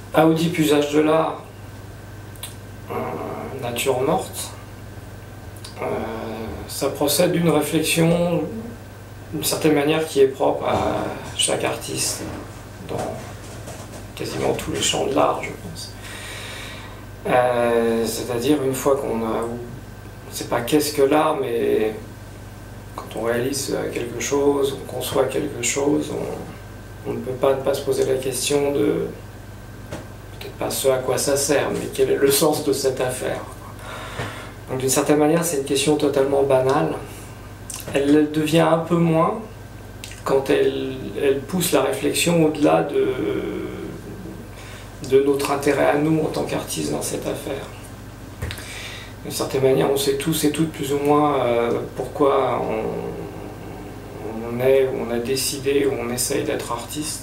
À Oedipe, usage de l'art, nature morte, ça procède d'une réflexion d'une certaine manière qui est propre à chaque artiste dans quasiment tous les champs de l'art, je pense. C'est-à-dire une fois qu'on a... C'est pas qu'est-ce que l'art, mais quand on réalise quelque chose, on conçoit quelque chose, on ne peut pas ne pas se poser la question de... Peut-être pas ce à quoi ça sert, mais quel est le sens de cette affaire. Donc d'une certaine manière, c'est une question totalement banale. Elle devient un peu moins quand elle pousse la réflexion au-delà de notre intérêt à nous en tant qu'artistes dans cette affaire. D'une certaine manière, on sait tous et toutes plus ou moins pourquoi on est, ou on a décidé, ou on essaye d'être artiste.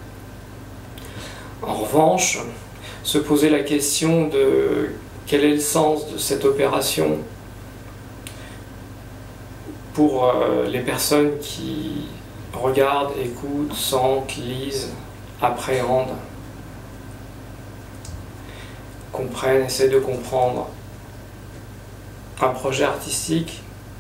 En revanche, se poser la question de quel est le sens de cette opération pour les personnes qui regardent, écoutent, sentent, lisent, appréhendent, comprennent, essaient de comprendre un projet artistique,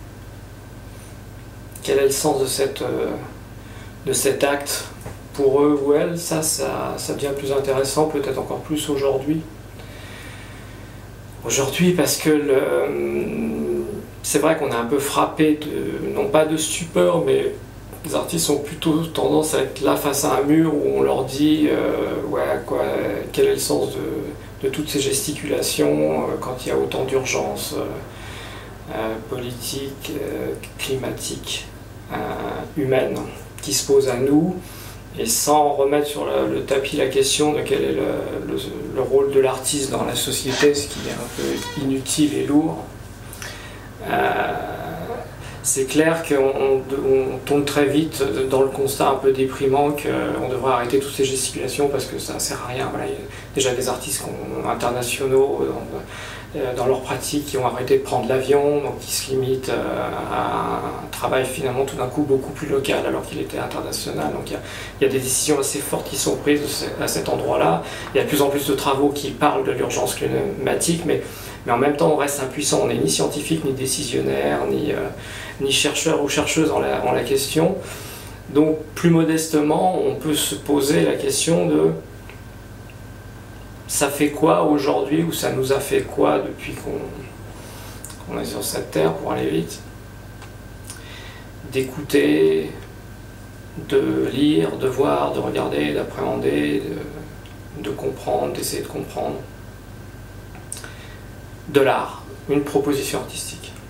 quel est le sens de cet acte pour eux ou elles, ça devient plus intéressant, peut-être encore plus aujourd'hui. Aujourd'hui, parce que c'est vrai qu'on est un peu frappé non pas de stupeur, mais les artistes ont plutôt tendance à être là face à un mur où on leur dit quel est le sens de toutes ces gesticulations quand il y a autant d'urgences politiques, climatiques, humaines qui se posent à nous, et sans remettre sur le tapis la question de quel est le rôle de l'artiste dans la société, ce qui est un peu inutile et lourd. C'est clair qu'on tombe très vite dans le constat un peu déprimant qu'on devrait arrêter toutes ces gesticulations parce que ça ne sert à rien. Voilà, il y a déjà des artistes internationaux dans leur pratique qui ont arrêté de prendre l'avion, donc qui se limitent à un travail finalement tout d'un coup beaucoup plus local alors qu'il était international. Donc il y a des décisions assez fortes qui sont prises à cet endroit-là. Il y a de plus en plus de travaux qui parlent de l'urgence climatique, mais en même temps on reste impuissant. On n'est ni scientifique, ni décisionnaire, ni chercheur ou chercheuse en la question. Donc plus modestement, on peut se poser la question de ça fait quoi aujourd'hui, ou ça nous a fait quoi depuis qu'on est sur cette terre, pour aller vite, d'écouter, de lire, de voir, de regarder, d'appréhender, de comprendre, d'essayer de comprendre de l'art, une proposition artistique.